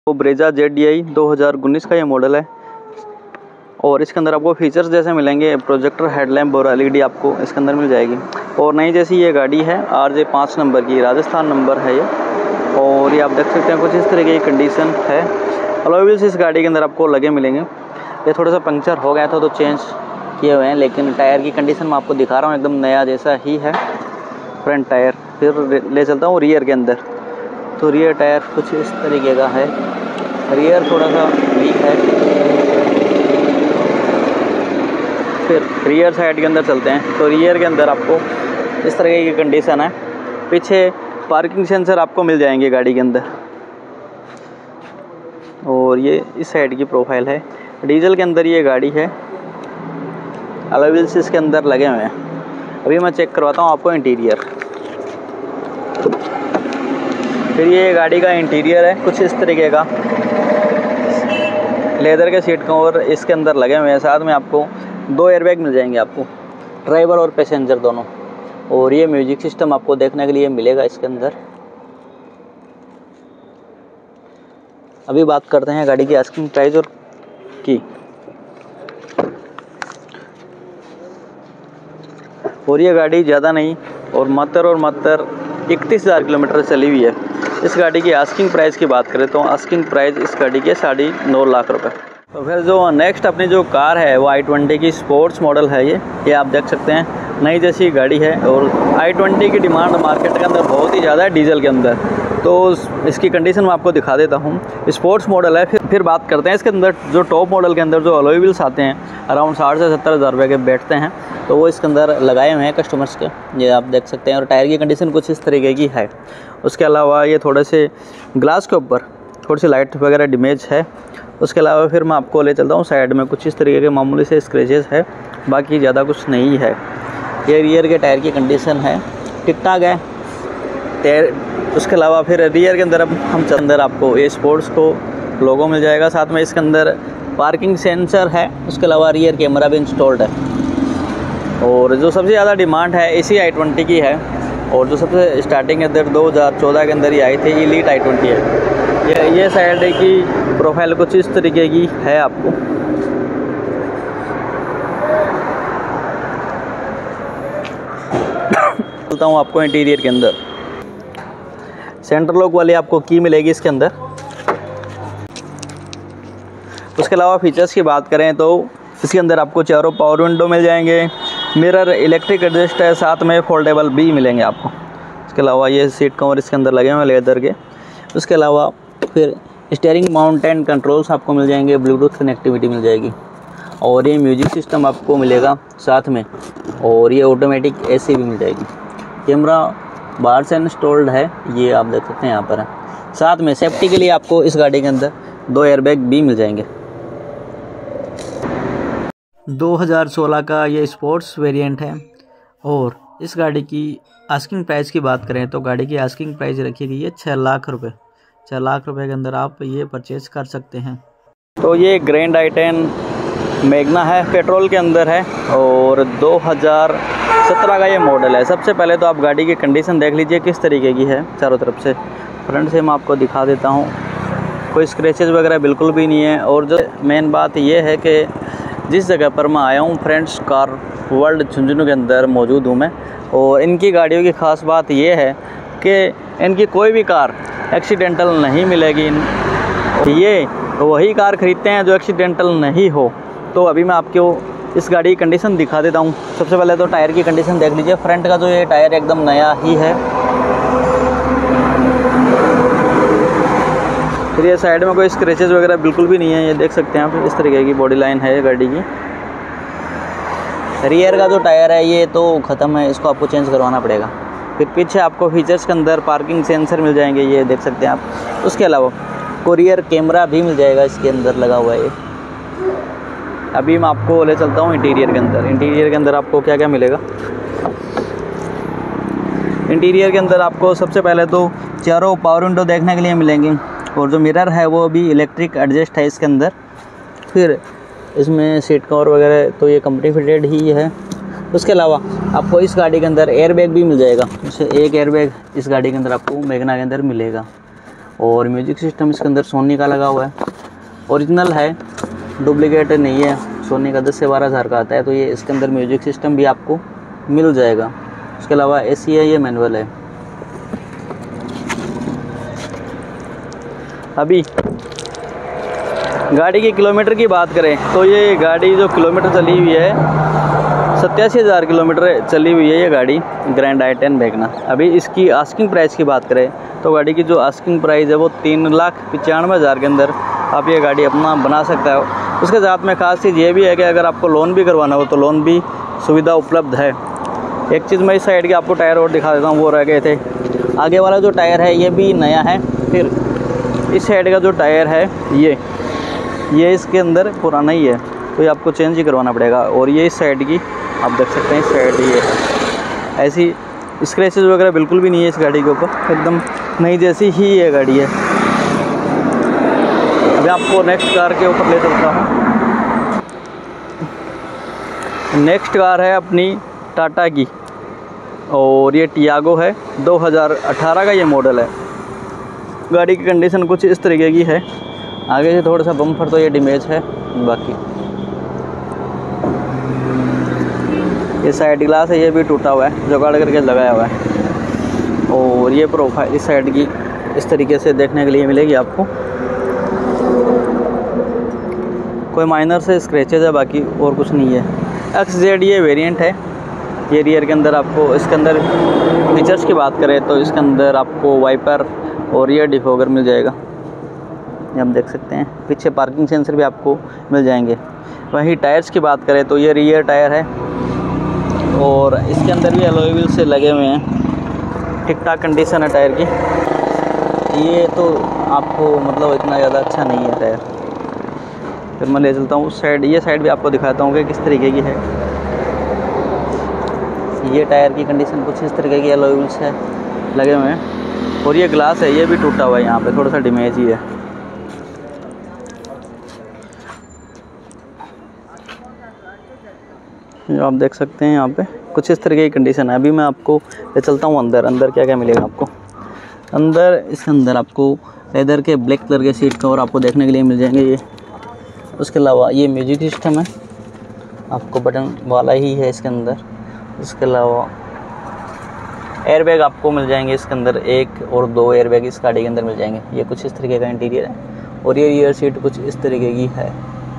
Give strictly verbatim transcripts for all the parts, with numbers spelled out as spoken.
वो Brezza Z D I दो हज़ार उन्नीस का ये मॉडल है और इसके अंदर आपको फीचर्स जैसे मिलेंगे, प्रोजेक्टर हेडलैम्प और एल ई डी आपको इसके अंदर मिल जाएगी। और नई जैसी ये गाड़ी है आर जे पाँच नंबर की, राजस्थान नंबर है ये। और ये आप देख सकते हैं कुछ इस तरीके की कंडीशन है। अलॉय व्हील्स इस गाड़ी के अंदर आपको लगे मिलेंगे। ये थोड़ा सा पंक्चर हो गया था तो चेंज किए हुए हैं, लेकिन टायर की कंडीशन मैं आपको दिखा रहा हूँ एकदम नया जैसा ही है फ्रंट टायर। फिर ले चलता हूँ रियर के अंदर। तो रियर टायर कुछ इस तरीके का है, रियर थोड़ा सा वीक है। फिर रियर साइड के अंदर चलते हैं। तो रियर के अंदर आपको इस तरीके की कंडीशन है। पीछे पार्किंग सेंसर आपको मिल जाएंगे गाड़ी के अंदर। और ये इस साइड की प्रोफाइल है। डीजल के अंदर ये गाड़ी है। अलॉय व्हील्स इसके अंदर लगे हुए हैं। अभी मैं चेक करवाता हूँ आपको इंटीरियर। फिर ये गाड़ी का इंटीरियर है कुछ इस तरीके का। लेदर के सीट कवर इसके अंदर लगे हुए हैं। साथ में आपको दो एयरबैग मिल जाएंगे आपको, ड्राइवर और पैसेंजर दोनों। और ये म्यूजिक सिस्टम आपको देखने के लिए मिलेगा इसके अंदर। अभी बात करते हैं गाड़ी की आस्किंग प्राइस और की। और ये गाड़ी ज़्यादा नहीं और मात्र और मात्र इकतीस हज़ार किलोमीटर चली हुई है। इस गाड़ी की आस्किंग प्राइस की बात करें तो आस्किंग प्राइस इस गाड़ी के साढ़े नौ लाख रुपए। तो फिर जो नेक्स्ट अपनी जो कार है वो आई ट्वेंटी की स्पोर्ट्स मॉडल है। ये ये आप देख सकते हैं नई जैसी गाड़ी है। और आई ट्वेंटी की डिमांड मार्केट के अंदर बहुत ही ज़्यादा है डीजल के अंदर। तो इसकी कंडीशन मैं आपको दिखा देता हूँ। स्पोर्ट्स मॉडल है। फिर फिर बात करते हैं इसके अंदर जो टॉप मॉडल के अंदर जो अलॉय व्हील्स आते हैं अराउंड साठ से सत्तर हज़ार रुपये के बैठते हैं। तो वो इसके अंदर लगाए हुए हैं कस्टमर्स के, ये आप देख सकते हैं। और टायर की कंडीशन कुछ इस तरीके की है। उसके अलावा ये थोड़े से ग्लास के ऊपर थोड़ी सी लाइट वगैरह डैमेज है। उसके अलावा फिर मैं आपको ले चलता हूँ साइड में कुछ इस तरीके के मामूली से स्क्रैचेस है, बाकी ज़्यादा कुछ नहीं है। ये रियर के टायर की कंडीशन है, ठीक ठाक है टायर। उसके अलावा फिर रियर के अंदर अब हम अंदर आपको ये स्पोर्ट्स को लोगो मिल जाएगा। साथ में इसके अंदर पार्किंग सेंसर है। उसके अलावा रियर कैमरा भी इंस्टॉल्ड है। और जो सबसे ज़्यादा डिमांड है इसी आई ट्वेंटी की है। और जो सबसे स्टार्टिंग अंदर दो हज़ार चौदह के अंदर ही आई थी एलीट आई ट्वेंटी है। ये ये साइड की प्रोफाइल कुछ इस तरीके की है। आपको बोलता हूँ आपको इंटीरियर के अंदर सेंटर लॉक वाली आपको की मिलेगी इसके अंदर। उसके अलावा फीचर्स की बात करें तो इसके अंदर आपको चारों पावर विंडो मिल जाएंगे, मिरर इलेक्ट्रिक एडजस्ट है, साथ में फोल्डेबल भी मिलेंगे आपको। इसके अलावा ये सीट कवर इसके अंदर लगे हुए हैं लेदर के। उसके अलावा फिर स्टीयरिंग माउंट एंड कंट्रोल्स आपको मिल जाएंगे, ब्लूटूथ कनेक्टिविटी मिल जाएगी। और ये म्यूजिक सिस्टम आपको मिलेगा साथ में। और ये ऑटोमेटिक एसी भी मिल जाएगी। कैमरा बाहर से इंस्टॉल्ड है, ये आप देख सकते हैं यहाँ पर है। साथ में सेफ्टी के लिए आपको इस गाड़ी के अंदर दो एयरबैग भी मिल जाएंगे। दो हज़ार सोलह का ये स्पोर्ट्स वेरिएंट है। और इस गाड़ी की आस्किंग प्राइस की बात करें तो गाड़ी की आस्किंग प्राइस रखी गई है छः लाख रुपए। छः लाख रुपए के अंदर आप ये परचेज़ कर सकते हैं। तो ये ग्रैंड आई टेन मैग्ना है, पेट्रोल के अंदर है और दो हज़ार सत्रह का ये मॉडल है। सबसे पहले तो आप गाड़ी की कंडीशन देख लीजिए किस तरीके की है। चारों तरफ से फ्रंट से मैं आपको दिखा देता हूँ, कोई स्क्रैचेस वगैरह बिल्कुल भी नहीं है। और जो मेन बात ये है कि जिस जगह पर मैं आया हूँ फ्रेंड्स कार वर्ल्ड झुंझुनू के अंदर मौजूद हूँ मैं। और इनकी गाड़ियों की ख़ास बात ये है कि इनकी कोई भी कार एक्सीडेंटल नहीं मिलेगी। ये वही कार खरीदते हैं जो एक्सीडेंटल नहीं हो। तो अभी मैं आपको इस गाड़ी की कंडीशन दिखा देता हूँ। सबसे पहले तो टायर की कंडीशन देख लीजिए। फ्रंट का जो ये टायर एकदम नया ही है। फिर ये साइड में कोई स्क्रैचेस वगैरह बिल्कुल भी नहीं है, ये देख सकते हैं आप। इस तरीके की बॉडी लाइन है गाड़ी की। रियर का जो टायर है ये तो ख़त्म है, इसको आपको चेंज करवाना पड़ेगा। फिर पीछे आपको फीचर्स के अंदर पार्किंग सेंसर मिल जाएंगे, ये देख सकते हैं आप। उसके अलावा कोरियर कैमरा भी मिल जाएगा इसके अंदर लगा हुआ है। अभी मैं आपको ले चलता हूँ इंटीरियर के अंदर। इंटीरियर के अंदर आपको क्या क्या मिलेगा। इंटीरियर के अंदर आपको सबसे पहले तो चारों पावर विंडो देखने के लिए मिलेंगी। और जो मिरर है वो भी इलेक्ट्रिक एडजस्ट है इसके अंदर। फिर इसमें सीट कवर वगैरह तो ये कंपनी फिटेड ही है। उसके अलावा आपको इस गाड़ी के अंदर एयरबैग भी मिल जाएगा। जैसे एक एयरबैग इस गाड़ी के अंदर आपको मैग्ना के अंदर मिलेगा। और म्यूजिक सिस्टम इसके अंदर सोनी का लगा हुआ है, ओरिजिनल है, डुप्लीकेट नहीं है। सोनी का दस से बारह हज़ार का आता है, तो ये इसके अंदर म्यूजिक सिस्टम भी आपको मिल जाएगा। उसके अलावा एसी है, ये मैनुअल है। अभी गाड़ी के किलोमीटर की बात करें तो ये गाड़ी जो किलोमीटर चली हुई है सत्तासी हज़ार किलोमीटर चली हुई है ये गाड़ी, ग्रैंड आई टेन वेगना। अभी इसकी आस्किंग प्राइस की बात करें तो गाड़ी की जो आस्किंग प्राइस है वो तीन लाख पचानवे हज़ार के अंदर आप ये गाड़ी अपना बना सकता हो। उसके साथ में खास चीज़ ये भी है कि अगर आपको लोन भी करवाना हो तो लोन भी सुविधा उपलब्ध है। एक चीज़ मैं इस साइड के आपको टायर और दिखा देता हूँ, वो रह गए थे। आगे वाला जो टायर है ये भी नया है। फिर इस साइड का जो टायर है ये ये इसके अंदर पुराना ही है, तो ये आपको चेंज ही करवाना पड़ेगा। और ये इस साइड की आप देख सकते हैं, इस साइड ये है। ऐसी स्क्रैचेस वगैरह बिल्कुल भी नहीं है इस गाड़ी के ऊपर, एकदम नई जैसी ही ये गाड़ी है। अभी आपको नेक्स्ट कार के ऊपर ले चलता हूँ। नेक्स्ट कार है अपनी टाटा की, और ये टियागो है, दो हज़ार अठारह का ये मॉडल है। गाड़ी की कंडीशन कुछ इस तरीके की है। आगे से थोड़ा सा बम्पर तो ये डैमेज है, बाकी ये साइड ग्लास है, ये भी टूटा हुआ है, जुगाड़ करके लगाया हुआ है। और ये प्रोफाइल इस साइड की इस तरीके से देखने के लिए मिलेगी आपको। कोई माइनर से स्क्रैचेज है, बाकी और कुछ नहीं है। एक्स जेड ये वेरिएंट है। ये रियर के अंदर आपको, इसके अंदर फीचर्स की बात करें तो इसके अंदर आपको वाइपर और रियर डिफॉगर मिल जाएगा, ये आप देख सकते हैं। पीछे पार्किंग सेंसर भी आपको मिल जाएंगे। वहीं टायर्स की बात करें तो ये रियर टायर है, और इसके अंदर भी अलॉय व्हील्स से लगे हुए हैं। ठीक ठाक कंडीशन है टायर की। ये तो आपको मतलब इतना ज़्यादा अच्छा नहीं है टायर। फिर मैं ले चलता हूँ उस साइड, ये साइड भी आपको दिखाता हूँ कि किस तरीके की है। ये टायर की कंडीशन कुछ इस तरीके की अलॉय व्हील्स है लगे हुए हैं। और ये ग्लास है, ये भी टूटा हुआ है, यहाँ पे थोड़ा सा डैमेज ही है। जो आप देख सकते हैं यहाँ पे कुछ इस तरीके की कंडीशन है। अभी मैं आपको ले चलता हूँ अंदर। अंदर क्या क्या मिलेगा आपको अंदर? इसके अंदर आपको लेदर के ब्लैक कलर के सीट कवर आपको देखने के लिए मिल जाएंगे ये। उसके अलावा ये म्यूजिक सिस्टम है, आपको बटन वाला ही है इसके अंदर। इसके अलावा एयरबैग आपको मिल जाएंगे इसके अंदर, एक और दो एयरबैग इस गाड़ी के अंदर मिल जाएंगे। ये कुछ इस तरीके का इंटीरियर है, और ये रियर सीट कुछ इस तरीके की है।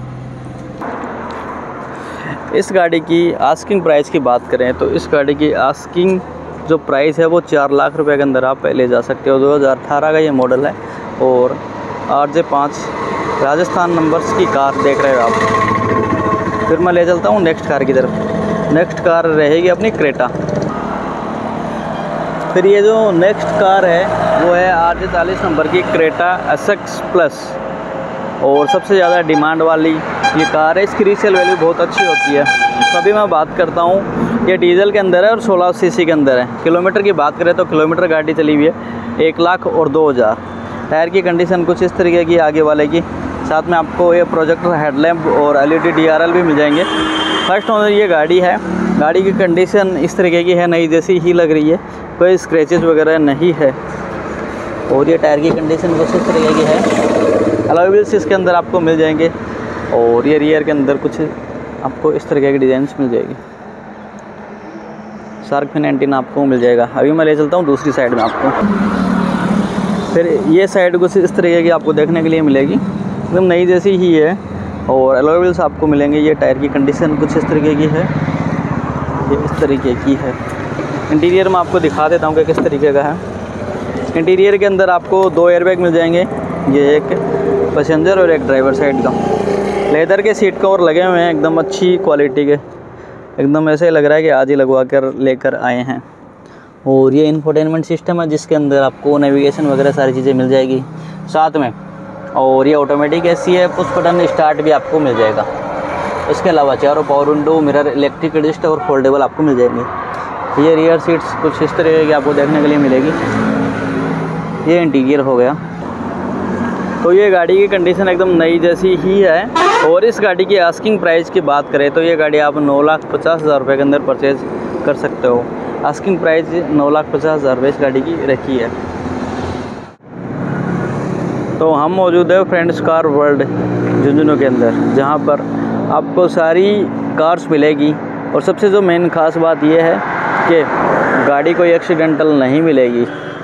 इस गाड़ी की आस्किंग प्राइस की बात करें तो इस गाड़ी की आस्किंग जो प्राइस है वो चार लाख रुपए के अंदर आप ले जा सकते हो। दो हज़ार अठारह का ये मॉडल है, और आर जे पाँच राजस्थान नंबर्स की कार देख रहे हो आप। फिर मैं ले चलता हूँ नेक्स्ट कार की तरफ। नेक्स्ट कार रहेगी अपनी क्रेटा। फिर ये जो नेक्स्ट कार है वो है आर जे चालीस नंबर की क्रेटा एस एक्स प्लस, और सबसे ज़्यादा डिमांड वाली ये कार है। इसकी रीसेल वैल्यू बहुत अच्छी होती है। तो अभी मैं बात करता हूँ, ये डीजल के अंदर है और सोलह सीसी के अंदर है। किलोमीटर की बात करें तो किलोमीटर गाड़ी चली हुई है एक लाख और दो हज़ार। टायर की कंडीशन कुछ इस तरीके की आगे वाले की। साथ में आपको ये प्रोजेक्टर हेडलैम्प और L E D D R L भी मिल जाएंगे। फर्स्ट ओनर ये गाड़ी है। गाड़ी की कंडीशन इस तरीके की है, नई जैसी ही लग रही है, कोई स्क्रैचेस वगैरह नहीं है। और ये टायर की कंडीशन कुछ इस तरीके की है। अलॉय व्हील्स इसके अंदर आपको मिल जाएंगे, और ये रियर के अंदर कुछ आपको इस तरीके की डिज़ाइंस मिल जाएगी। शार्क फिन एंटीना आपको मिल जाएगा। अभी मैं ले चलता हूँ दूसरी साइड में आपको। फिर ये साइड कुछ इस तरीके की आपको देखने के लिए मिलेगी, एकदम नई जैसी ही है, और अलॉय व्हील्स आपको मिलेंगे। ये टायर की कंडीशन कुछ इस तरीके की है, ये इस तरीके की है। इंटीरियर में आपको दिखा देता हूँ कि किस तरीके का है। इंटीरियर के अंदर आपको दो एयरबैग मिल जाएंगे, ये एक पैसेंजर और एक ड्राइवर साइड का। लेदर के सीट कवर लगे हुए हैं, एकदम अच्छी क्वालिटी के, एकदम ऐसे लग रहा है कि आज ही लगवा कर लेकर आए हैं। और ये इंफोटेनमेंट सिस्टम है, जिसके अंदर आपको नेविगेशन वगैरह सारी चीज़ें मिल जाएगी साथ में। और ये ऑटोमेटिक एसी है, पुश बटन स्टार्ट भी आपको मिल जाएगा। इसके अलावा चारों power window, mirror, electric adjust और फोल्डेबल आपको मिल जाएंगे। ये रियर सीट्स कुछ इस तरीके की आपको देखने के लिए मिलेगी। ये इंटीरियर हो गया। तो ये गाड़ी की कंडीशन एकदम नई जैसी ही है। और इस गाड़ी की आस्किंग प्राइस की बात करें तो ये गाड़ी आप नौ लाख पचास हज़ार रुपये के अंदर परचेज़ कर सकते हो। आस्किंग प्राइस नौ लाख पचास हज़ार रुपये इस गाड़ी की रखी है। तो हम मौजूद है फ्रेंड्स कार वर्ल्ड झुंझुनू के अंदर, जहां पर आपको सारी कार्स मिलेगी। और सबसे जो मेन ख़ास बात यह है कि गाड़ी कोई एक्सीडेंटल नहीं मिलेगी।